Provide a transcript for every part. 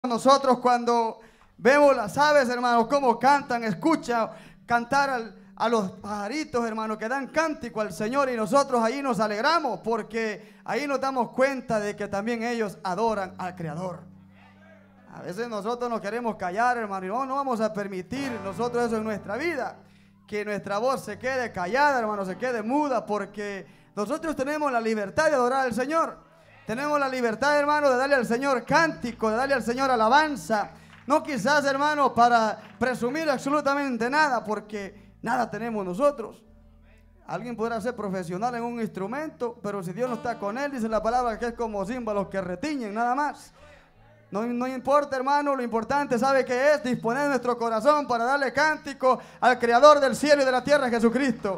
Nosotros cuando vemos las aves, hermanos, cómo cantan, escucha cantar a los pajaritos, hermanos, que dan cántico al Señor, y nosotros ahí nos alegramos porque ahí nos damos cuenta de que también ellos adoran al Creador. A veces nosotros nos queremos callar, hermano, y no vamos a permitir nosotros eso en nuestra vida, que nuestra voz se quede callada, hermano, se quede muda, porque nosotros tenemos la libertad de adorar al Señor. Tenemos la libertad, hermano, de darle al Señor cántico, de darle al Señor alabanza. No quizás, hermano, para presumir absolutamente nada, porque nada tenemos nosotros. Alguien podrá ser profesional en un instrumento, pero si Dios no está con él, dice la palabra que es como címbalos que retiñen, nada más. No importa, hermano, lo importante, ¿sabe qué es? Disponer nuestro corazón para darle cántico al Creador del cielo y de la tierra, Jesucristo.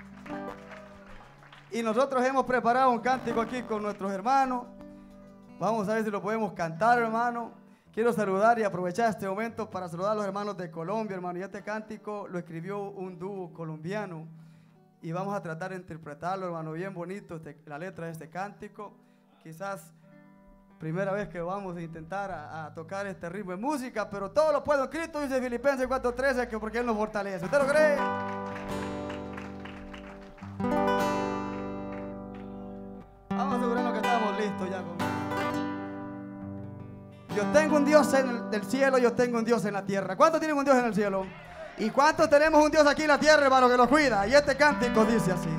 Y nosotros hemos preparado un cántico aquí con nuestros hermanos. Vamos a ver si lo podemos cantar, hermano. Quiero saludar y aprovechar este momento para saludar a los hermanos de Colombia, hermano. Y este cántico lo escribió un dúo colombiano. Y vamos a tratar de interpretarlo, hermano, bien bonito, la letra de este cántico. Quizás primera vez que vamos a intentar a tocar este ritmo de música, pero todo lo puedo en Cristo, dice Filipenses 4:13, que porque Él nos fortalece. ¿Usted lo cree? Vamos a asegurarnos que estamos listos ya. Yo tengo un Dios en el cielo, yo tengo un Dios en la tierra. ¿Cuántos tienen un Dios en el cielo? ¿Y cuántos tenemos un Dios aquí en la tierra, hermano, que nos cuida? Y este cántico dice así.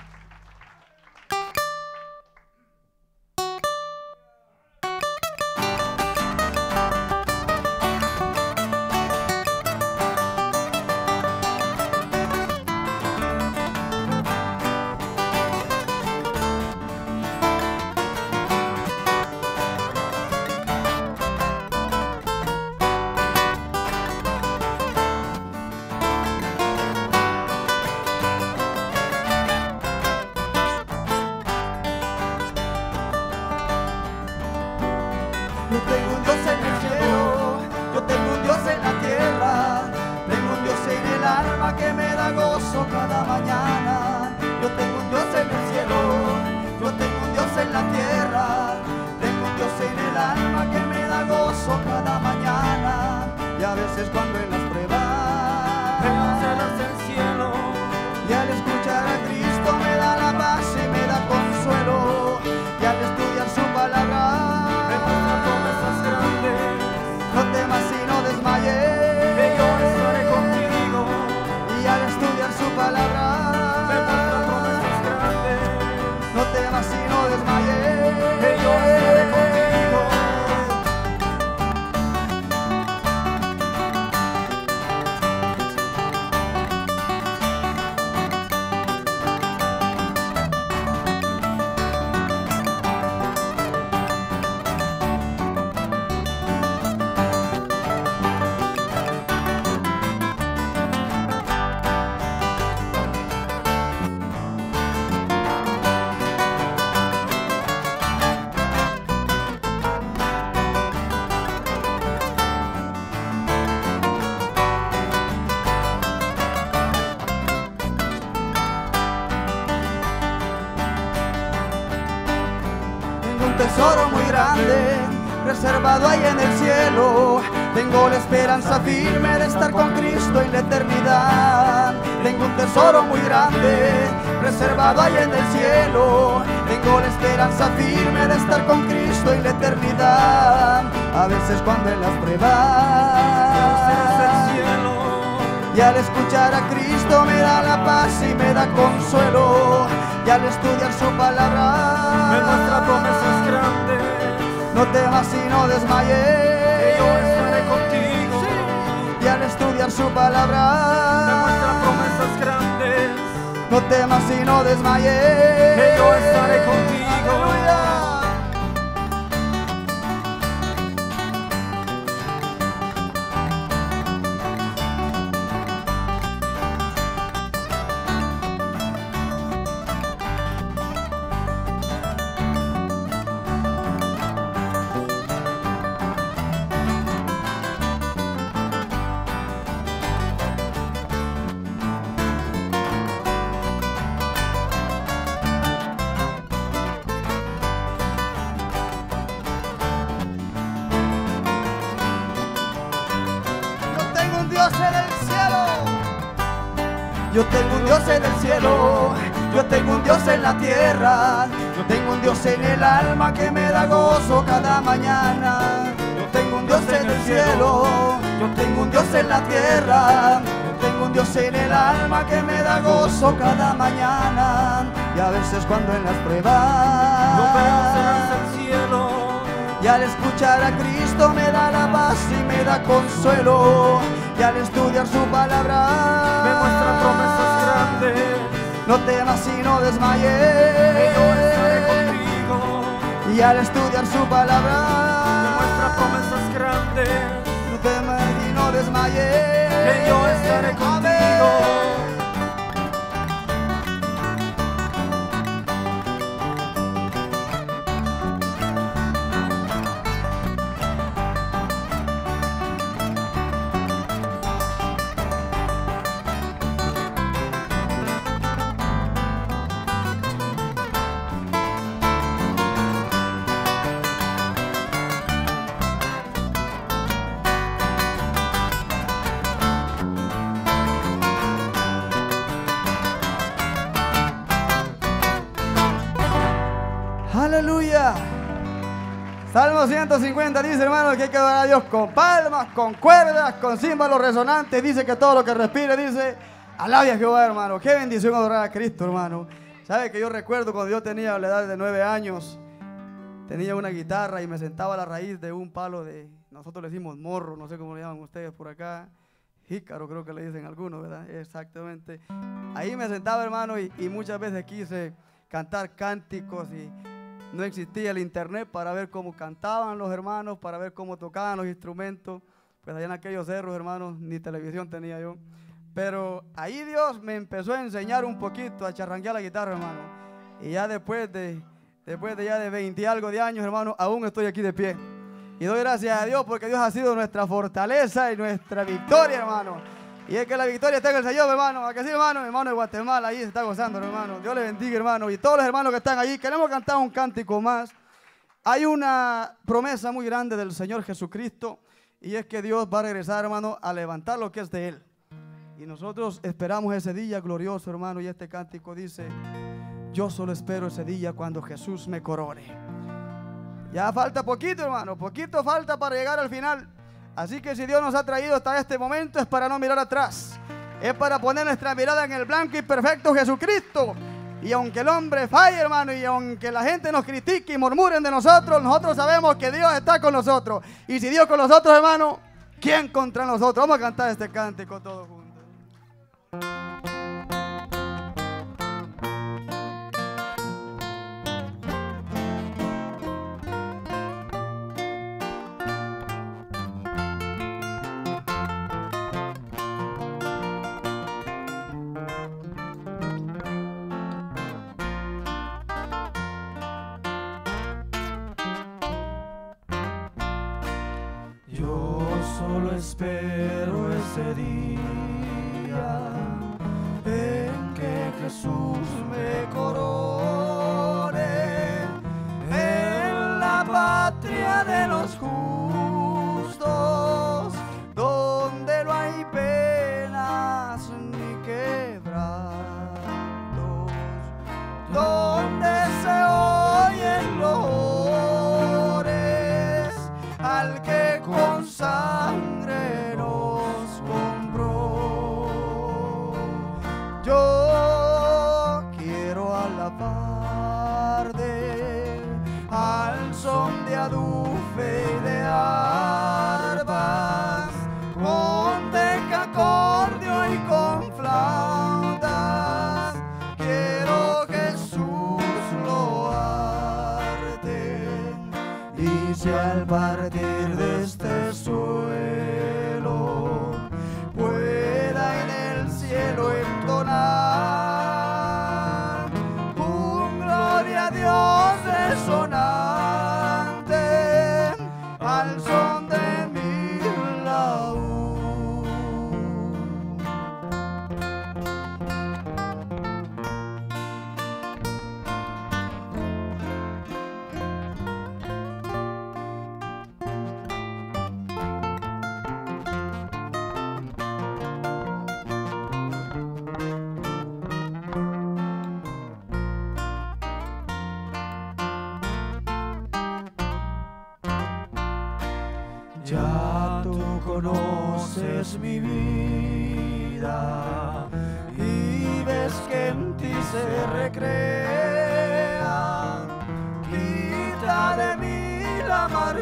Yo tengo un Dios en el cielo, yo tengo un Dios en la tierra, tengo un Dios en el alma que me da gozo cada mañana. Yo tengo un Dios en el cielo, yo tengo un Dios en la tierra, tengo un Dios en el alma que me da gozo cada mañana. Y a veces cuando en las pruebas me cancelas el cielo, y al escuchar a Cristo me da la paz y me da consuelo, y al estudiar su palabra no temas y no desmayes, que yo estaré contigo. Y al estudiar su palabra me muestra promesas grandes. No temas y no desmayes, que yo estaré contigo. Tesoro muy grande reservado ahí en el cielo. Tengo la esperanza firme de estar con Cristo en la eternidad. Tengo un tesoro muy grande reservado ahí en el cielo. Tengo la esperanza firme de estar con Cristo en la eternidad. A veces cuando en las pruebas y al escuchar a Cristo me da la paz y me da consuelo, y al estudiar su palabra me muestra promesas grandes. No temas y no desmayes, que yo estaré contigo. Sí. Y al estudiar su palabra me muestra promesas grandes. No temas y no desmayes, que yo estaré contigo. Aleluya. Dios en el cielo. Yo tengo un Dios en el cielo, yo tengo un Dios en la tierra, yo tengo un Dios en el alma que me da gozo cada mañana. Yo tengo un Dios en el cielo, yo tengo un Dios en la tierra, yo tengo un Dios en el alma que me da gozo cada mañana. Y a veces cuando en las pruebas Yo veo cerrarse el cielo. y al escuchar a Cristo me da la paz y me da consuelo. Y al estudiar su palabra Me muestra promesas grandes. no temas y no desmayes. Que yo estaré contigo. Y al estudiar su palabra Me muestra promesas grandes. no temas y no desmayes. Que yo estaré contigo. Aleluya. Salmo 150 dice, hermano, que hay que adorar a Dios con palmas, con cuerdas, con címbalos resonantes. Dice que todo lo que respire, dice, alabe a Jehová, hermano. Qué bendición adorar a Cristo, hermano. ¿Sabe que yo recuerdo cuando yo tenía la edad de 9 años, tenía una guitarra y me sentaba a la raíz de un palo de, nosotros le decimos morro, no sé cómo le llaman ustedes por acá, jícaro creo que le dicen algunos, ¿verdad? Exactamente. Ahí me sentaba, hermano, y muchas veces quise cantar cánticos y no existía el internet para ver cómo cantaban los hermanos, para ver cómo tocaban los instrumentos. Pues allá en aquellos cerros, hermanos, ni televisión tenía yo. Pero ahí Dios me empezó a enseñar un poquito a charranguear la guitarra, hermano. Y ya después de 20 y algo de años, hermano, aún estoy aquí de pie. Y doy gracias a Dios porque Dios ha sido nuestra fortaleza y nuestra victoria, hermano. Y es que la victoria está en el Señor, hermano. ¿A que sí, hermano? Mi hermano de Guatemala ahí se está gozando, hermano. Dios le bendiga, hermano. Y todos los hermanos que están allí, queremos cantar un cántico más. Hay una promesa muy grande del Señor Jesucristo. Y es que Dios va a regresar, hermano, a levantar lo que es de Él. Y nosotros esperamos ese día glorioso, hermano. Y este cántico dice, yo solo espero ese día cuando Jesús me corone. Ya falta poquito, hermano. Poquito falta para llegar al final. Así que si Dios nos ha traído hasta este momento es para no mirar atrás. Es para poner nuestra mirada en el blanco y perfecto Jesucristo. Y aunque el hombre falle, hermano, y aunque la gente nos critique y murmuren de nosotros, nosotros sabemos que Dios está con nosotros. Y si Dios con nosotros, hermano, ¿quién contra nosotros? Vamos a cantar este cántico todos juntos. Yo solo espero ese día en que Jesús me corone en la patria de los justos, Donde no hay penas ni quebrantos, donde se oyen lores al que con sangre nos compró. Yo quiero alabar Ya tú conoces mi vida y ves que en ti se recrea. Quita de mí la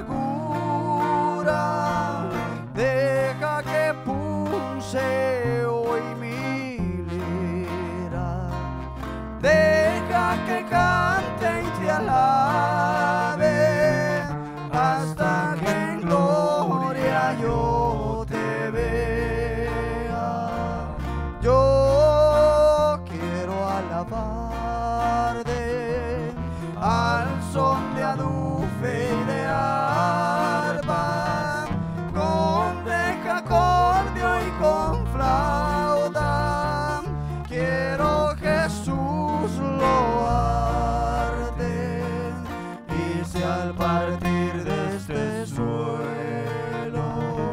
amargura, deja que pulse hoy mi lira, deja que cante y te alabe hasta que en gloria yo te vea. Yo quiero alabarte al son de adufe y de arpa, con decacordio y con flauta. Quiero Jesús loarte, y si al partir de este suelo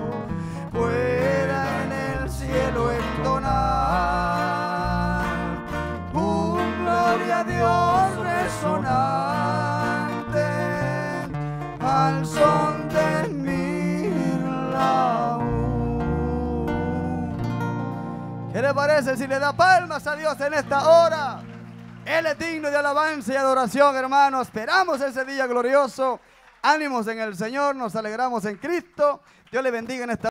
pueda en el cielo entonar un gloria a Dios resonante al son de mi laúd. ¿Qué le parece si le da palmas a Dios en esta hora? Él es digno de alabanza y adoración, hermanos. Esperamos ese día glorioso. Ánimos en el Señor, nos alegramos en Cristo. Dios le bendiga en esta